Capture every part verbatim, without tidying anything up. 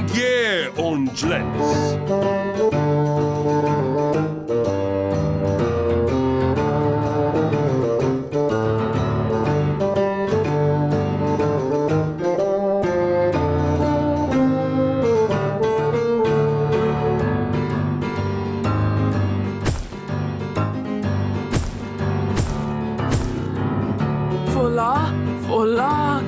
Yeah, unglänz. Voilà, voilà.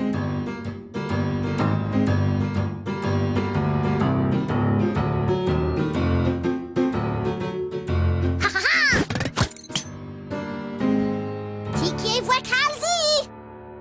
Tiki voit Kalsi.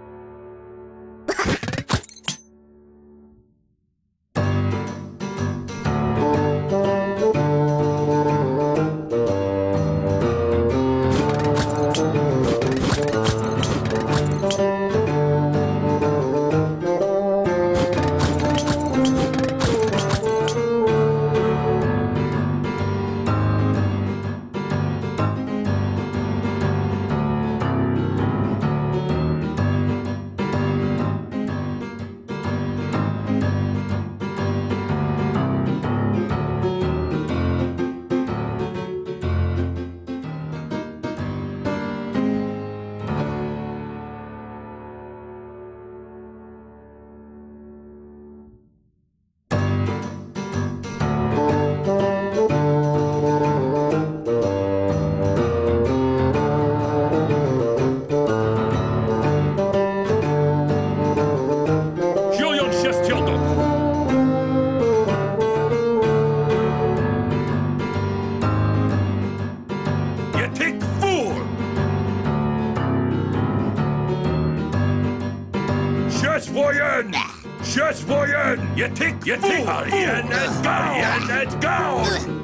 Voyen! Just voyen! You tick, you tick! Alien and Alien and go!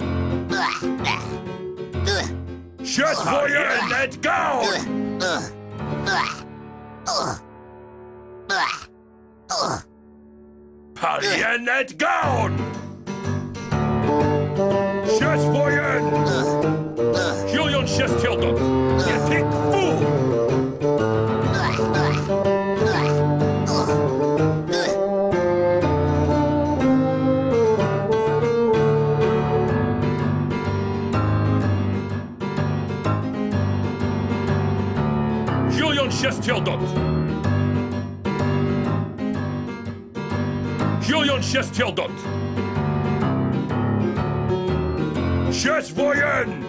Just voyen and go! Alien and go! Just voyen! Julian just killed him! You tick fool! Just killed him. Julian just killed him. Just voyen.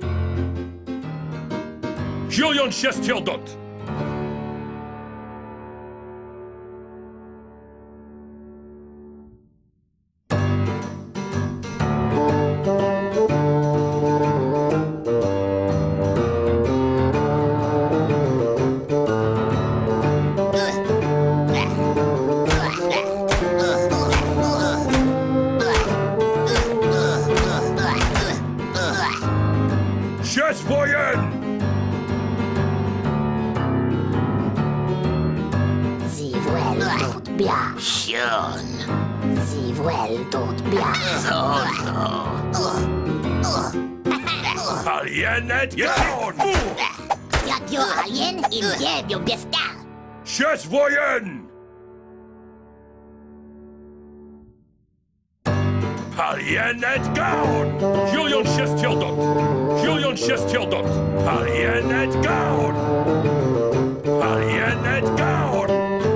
Julian just killed him. Just voyen! Sie wel dort bia. Schon. Sie wel dort bia. So, so. Alien et down! Jak jo alien in jebio besta. Just voyen! Alien et down! Julian just killed him! Julian just killed him! Alien et down! Alien et down!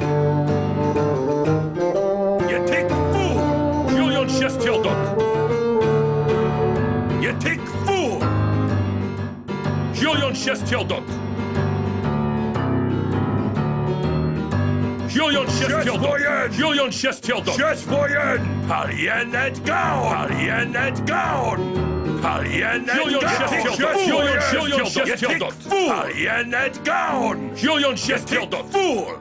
You tick fool! Julian just killed him! You tick fool! Julian just killed him! Julian just killed him! Julian just killed him! Just voyen! Alien et down! Alien et down! Alien et down! Julian just killed him! Alien et down! Julian just killed him! Fool!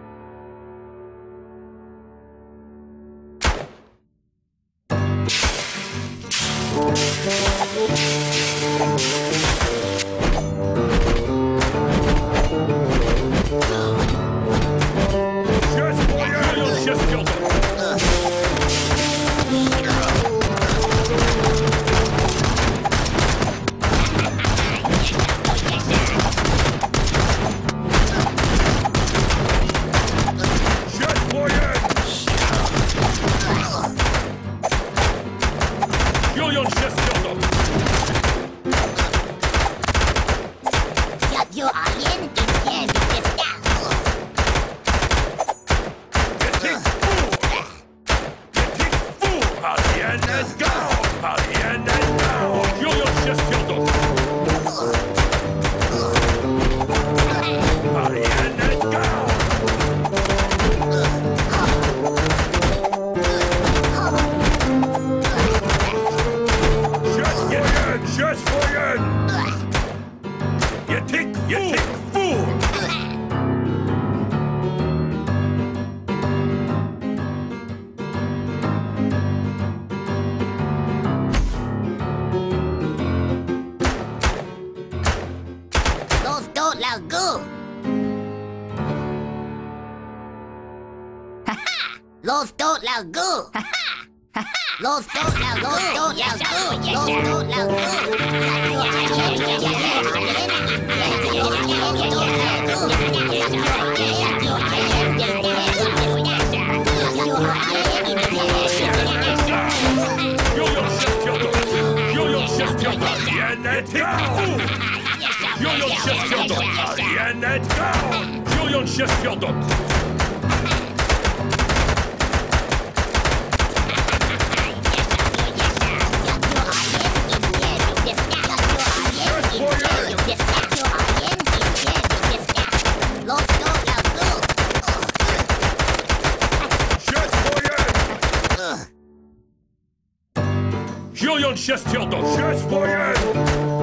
Just killed him! You thick fool! Los dos lagu. Los dos lagu. Los dos lagu. Los dos lagu. Julian Schifffeldot! Alienet down! Julian Schifffeldot! Julian Schifffeldot! Schifffeldot!